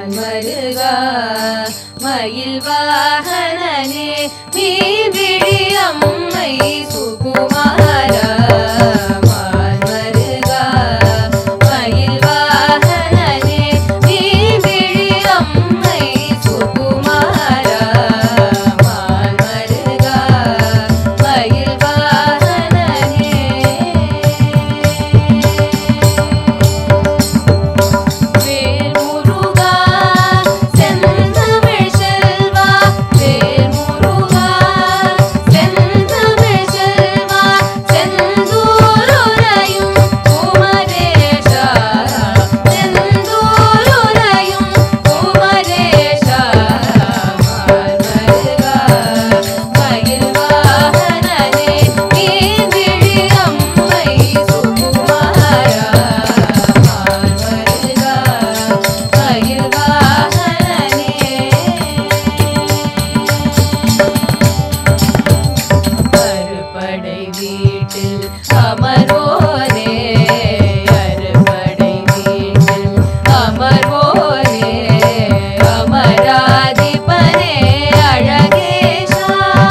Maal Maruga Mayil Vaahanane Meen Vizhi Ammai Sukumaaraa Maal Maruga Mayil Vaahanane Meen Vizhi Ammai Sukumaaraa Maal Maruga Mayil Vaahanane Vel Muruga Senthamil Selva Vel Muruga Senthamil Selva Sendururayum Kumaresha Sendururayum Kumaresha Maal Maruga Mayil Vaahanane Meen Vizhi Ammai Sukumaaraa Maal Maruga Mayil Vaahanane அறுபடை வீட்டில் அமர்வோனே அறுபடை வீட்டில் அமர்வோனே அமராதிபனே அழகேஷா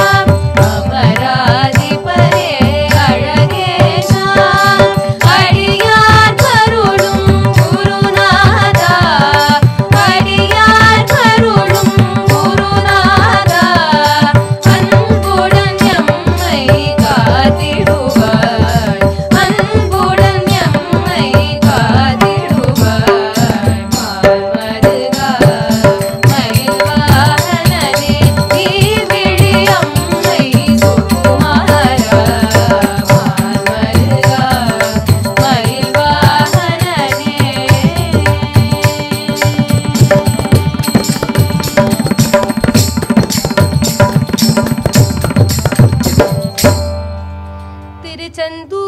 அமராதிபனே அழகேஷா அடியார்க்கருளும் குருநாதா அடியார்க்கருளும் குருநாதா அன்புடன் எம்மை காத்திடுவாய் அன்புடன் எம்மை காத்திடுவாய் மால் மருகா மயில் வாகனனே நீர் விழி அம்மை சுகுமாரா மால் மருகா மயில் வாகனனே திருச்செந்தூர்